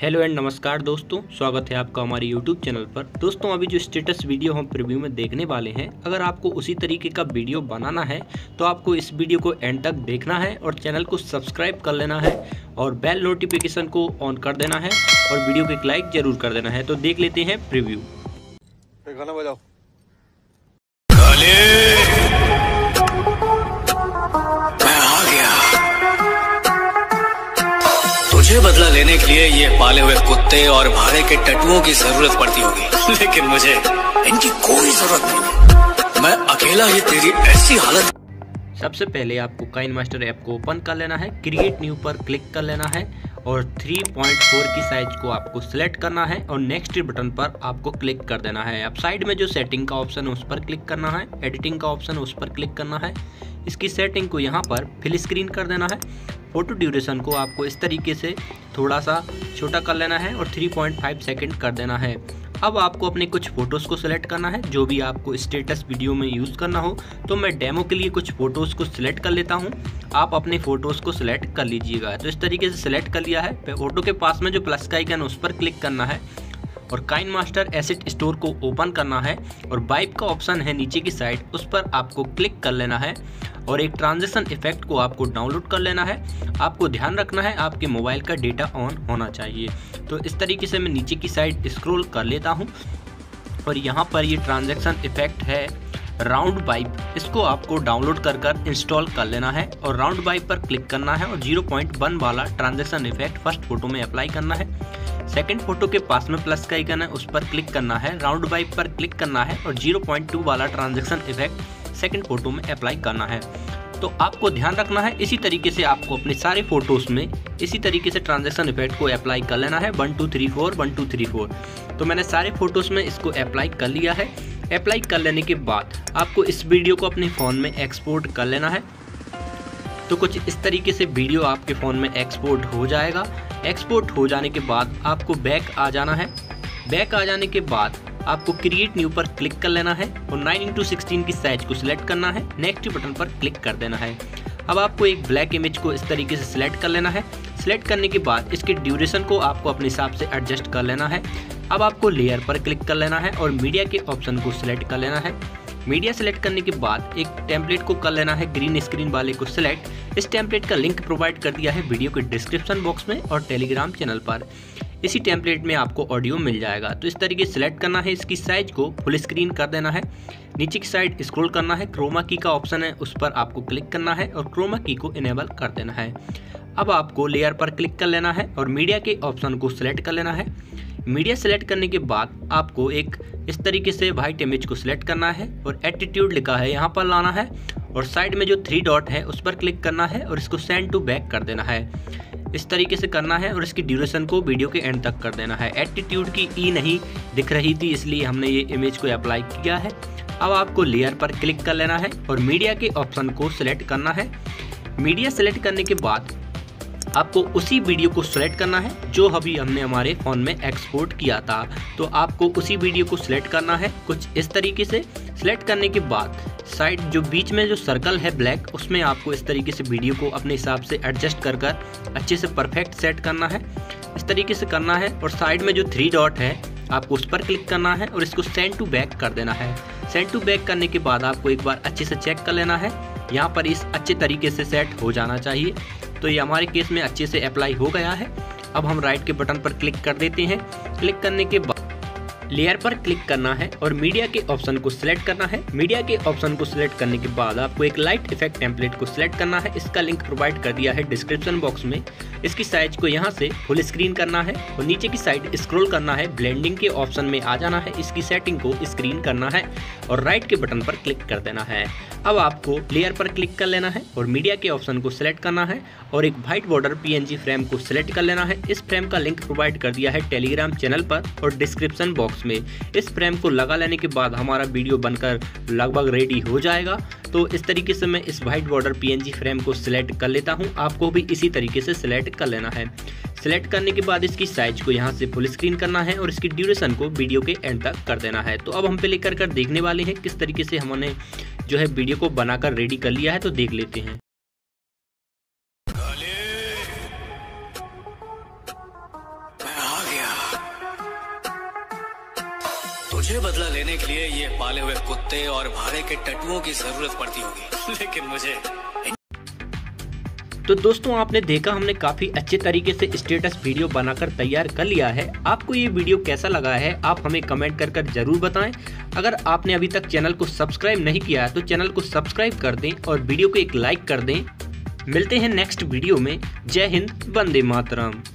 Hello and नमस्कार दोस्तों, स्वागत है आपका हमारे यूट्यूब चैनल पर। दोस्तों अभी जो स्टेटस वीडियो हम प्रीव्यू में देखने वाले हैं, अगर आपको उसी तरीके का वीडियो बनाना है तो आपको इस वीडियो को एंड तक देखना है और चैनल को सब्सक्राइब कर लेना है और बेल नोटिफिकेशन को ऑन कर देना है और वीडियो को एक लाइक जरूर कर देना है। तो देख लेते हैं प्रीव्यू। गाना बजाओ। मैं आ गया। तुझे बदला लेने के लिए ये पाले हुए कुत्ते और भाड़े के टटुओं की जरूरत पड़ती होगी, लेकिन मुझे इनकी कोई जरूरत नहीं। मैं अकेला ही तेरी ऐसी हालत। सबसे पहले आपको काइनमास्टर ऐप को ओपन कर लेना है, क्रिएट न्यू पर क्लिक कर लेना है और 3.4 की साइज को आपको सिलेक्ट करना है और नेक्स्ट बटन पर आपको क्लिक कर देना है। अब साइड में जो सेटिंग का ऑप्शन है उस पर क्लिक करना है, एडिटिंग का ऑप्शन है उस पर क्लिक करना है। इसकी सेटिंग को यहाँ पर फिल स्क्रीन कर देना है। फोटो ड्यूरेशन को आपको इस तरीके से थोड़ा सा छोटा कर लेना है और 3.5 सेकंड कर देना है। अब आपको अपने कुछ फ़ोटोज़ को सिलेक्ट करना है जो भी आपको स्टेटस वीडियो में यूज़ करना हो। तो मैं डेमो के लिए कुछ फ़ोटोज़ को सिलेक्ट कर लेता हूं, आप अपने फ़ोटोज़ को सिलेक्ट कर लीजिएगा। तो इस तरीके से सिलेक्ट कर लिया है। फ़ोटो के पास में जो प्लस का आइकन है उस पर क्लिक करना है और काइनमास्टर एसेट स्टोर को ओपन करना है और वाइप का ऑप्शन है नीचे की साइड, उस पर आपको क्लिक कर लेना है और एक ट्रांजिशन इफेक्ट को आपको डाउनलोड कर लेना है। आपको ध्यान रखना है आपके मोबाइल का डेटा ऑन होना चाहिए। तो इस तरीके से मैं नीचे की साइड स्क्रॉल कर लेता हूं और यहाँ पर ये ट्रांजैक्शन इफेक्ट है राउंड वाइप, इसको आपको डाउनलोड कर इंस्टॉल कर लेना है और राउंड वाइप पर क्लिक करना है और 0.1 वाला ट्रांजैक्शन इफेक्ट फर्स्ट फोटो में अप्लाई करना है। सेकंड फोटो के पास में प्लस का आइकन है उस पर क्लिक करना है, राउंड वाइप पर क्लिक करना है और 0.2 वाला ट्रांजैक्शन इफेक्ट सेकंड फोटो में अप्लाई करना है। तो आपको ध्यान रखना है इसी तरीके से आपको अपने सारे फोटोज़ में इसी तरीके से ट्रांजैक्शन इफेक्ट को अप्लाई कर लेना है। 1 2 3 4 1 2 3 4। तो मैंने सारे फोटोज़ में इसको अप्लाई कर लिया है। अप्लाई कर लेने के बाद आपको इस वीडियो को अपने फ़ोन में एक्सपोर्ट कर लेना है। तो कुछ इस तरीके से वीडियो आपके फ़ोन में एक्सपोर्ट हो जाएगा। एक्सपोर्ट हो जाने के बाद आपको बैक आ जाना है। बैक आ जाने के बाद आपको क्रिएट न्यू पर क्लिक कर लेना है और 9:16 की साइज को सिलेक्ट करना है, नेक्स्ट बटन पर क्लिक कर देना है। अब आपको एक ब्लैक इमेज को इस तरीके से सिलेक्ट कर लेना है। सिलेक्ट करने के बाद इसके ड्यूरेशन को आपको अपने हिसाब से एडजस्ट कर लेना है। अब आपको लेयर पर क्लिक कर लेना है और मीडिया के ऑप्शन को सिलेक्ट कर लेना है। मीडिया सेलेक्ट करने के बाद एक टेम्पलेट को कर लेना है ग्रीन स्क्रीन वाले को सिलेक्ट। इस टेम्पलेट का लिंक प्रोवाइड कर दिया है वीडियो के डिस्क्रिप्शन बॉक्स में और टेलीग्राम चैनल पर। इसी टेम्पलेट में आपको ऑडियो मिल जाएगा। तो इस तरीके से सिलेक्ट करना है, इसकी साइज को फुल स्क्रीन कर देना है। नीचे की साइड स्क्रॉल करना है, क्रोमा की का ऑप्शन है उस पर आपको क्लिक करना है और क्रोमा की को इनेबल कर देना है। अब आपको लेयर पर क्लिक कर लेना है और मीडिया के ऑप्शन को सिलेक्ट कर लेना है। मीडिया सेलेक्ट करने के बाद आपको एक इस तरीके से वाइट इमेज को सिलेक्ट करना है और एटीट्यूड लिखा है यहाँ पर लाना है और साइड में जो 3 डॉट है उस पर क्लिक करना है और इसको सेंड टू बैक कर देना है। इस तरीके से करना है और इसकी ड्यूरेशन को वीडियो के एंड तक कर देना है। एटीट्यूड की ई नहीं दिख रही थी इसलिए हमने ये इमेज को अप्लाई किया है। अब आपको लेयर पर क्लिक कर लेना है और मीडिया के ऑप्शन को सिलेक्ट करना है। मीडिया सेलेक्ट करने के बाद आपको उसी वीडियो को सिलेक्ट करना है जो अभी हमने हमारे फ़ोन में एक्सपोर्ट किया था। तो आपको उसी वीडियो को सिलेक्ट करना है कुछ इस तरीके से। सिलेक्ट करने के बाद साइड जो बीच में जो सर्कल है ब्लैक, उसमें आपको इस तरीके से वीडियो को अपने हिसाब से एडजस्ट कर अच्छे से परफेक्ट सेट करना है। इस तरीके से करना है और साइड में जो 3 डॉट है आपको उस पर क्लिक करना है और इसको सेंड टू बैक कर देना है। सेंड टू बैक करने के बाद आपको एक बार अच्छे से चेक कर लेना है, यहाँ पर इस अच्छे तरीके से सेट हो जाना चाहिए। तो ये हमारे केस में अच्छे से अप्लाई हो गया है। अब हम राइट के बटन पर क्लिक कर देते हैं। क्लिक करने के बाद लेयर पर क्लिक करना है और मीडिया के ऑप्शन को सिलेक्ट करना है। मीडिया के ऑप्शन को सिलेक्ट करने के बाद आपको एक लाइट इफेक्ट टेम्पलेट को सिलेक्ट करना है। इसका लिंक प्रोवाइड कर दिया है डिस्क्रिप्शन बॉक्स में। इसकी साइज को यहाँ से फुल स्क्रीन करना है और नीचे की साइड स्क्रॉल करना है, ब्लेंडिंग के ऑप्शन में आ जाना है, इसकी सेटिंग को स्क्रीन करना है और राइट के बटन पर क्लिक कर देना है। अब आपको लेयर पर क्लिक कर लेना है और मीडिया के ऑप्शन को सिलेक्ट करना है और एक वाइट बॉर्डर PNG फ्रेम को सिलेक्ट कर लेना है। इस फ्रेम का लिंक प्रोवाइड कर दिया है टेलीग्राम चैनल पर और डिस्क्रिप्शन बॉक्स में। इस फ्रेम को लगा लेने के बाद हमारा वीडियो बनकर लगभग रेडी हो जाएगा। तो इस तरीके से मैं इस वाइट बॉर्डर PNG फ्रेम को सिलेक्ट कर लेता हूं। आपको भी इसी तरीके से सिलेक्ट कर लेना है। सिलेक्ट करने के बाद इसकी साइज को यहाँ से फुल स्क्रीन करना है और इसकी ड्यूरेशन को वीडियो के एंड तक कर देना है। तो अब हम प्ले कर देखने वाले हैं किस तरीके से हमने जो है वीडियो को बनाकर रेडी कर लिया है। तो देख लेते हैं। मैं आ तुझे बदला लेने के लिए ये पाले हुए कुत्ते और भाड़े के टटुओं की जरूरत पड़ती होगी, लेकिन मुझे। तो दोस्तों आपने देखा हमने काफ़ी अच्छे तरीके से स्टेटस वीडियो बनाकर तैयार कर लिया है। आपको ये वीडियो कैसा लगा है आप हमें कमेंट कर जरूर बताएं। अगर आपने अभी तक चैनल को सब्सक्राइब नहीं किया है तो चैनल को सब्सक्राइब कर दें और वीडियो को एक लाइक कर दें। मिलते हैं नेक्स्ट वीडियो में। जय हिंद, वंदे मातरम।